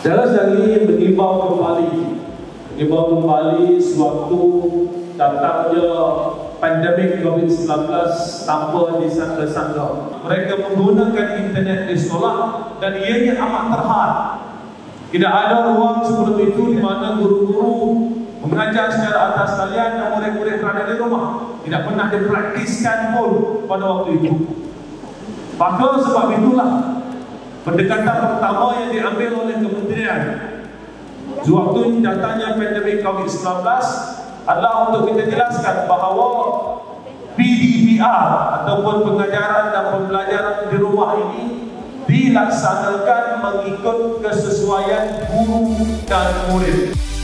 Saya lagi mengimbau kembali sewaktu datangnya pandemik COVID-19 tanpa disangka-sangka. Mereka menggunakan internet di sekolah dan ianya amat terhad. Tidak ada ruang seperti itu di mana guru-guru mengajar secara atas talian dan murid-murid berada di rumah. Tidak pernah dipraktiskan pun pada waktu itu. Maka sebab itulah pendekatan pertama yang diambil oleh kementerian sewaktu datangnya pandemik COVID-19 adalah untuk kita jelaskan bahawa PDPR ataupun pengajaran dan pembelajaran di rumah ini dilaksanakan mengikut kesesuaian guru dan murid.